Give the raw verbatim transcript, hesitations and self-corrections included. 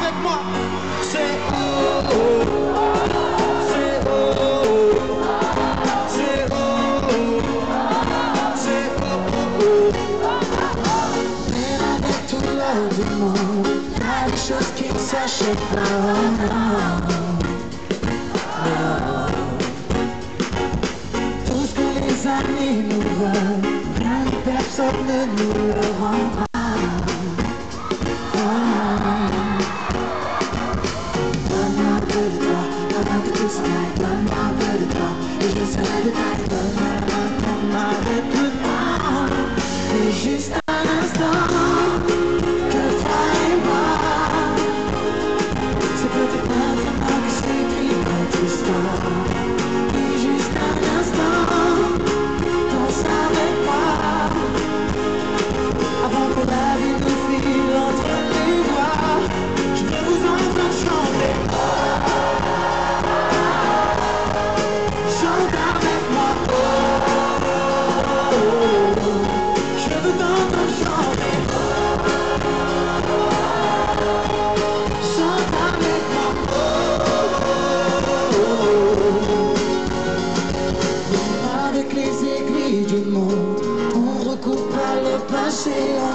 avec moi. C'est oh, oh, c'est oh, oh, c'est oh, oh, c'est oh, oh. Même avec tout l'or du monde, y'a des choses qui ne s'achètent pas, oh non, non. Tout ce que les années nous veulent, rien ni personne ne nous le rendra. Donne-moi un peu de toi, avant que tout s'arrête. Donne-moi un peu de toi, et je serai de taille. Donne-moi avec le temps, et juste un instant, que toi et moi, c'est peut-être maintenant que s'écrit notre histoire. Et juste un instant, qu'on s'arrête pas, avant que la vie nous file entre les doigts. Je veux vous entendre chanter. Chante avec moi. Oh, oh, oh, oh. Je veux t'entendre chanter. Oh, oh, oh. Chante avec moi. Oh, oh, oh. Avec les aiguilles du monde, on recoupe pas le passé.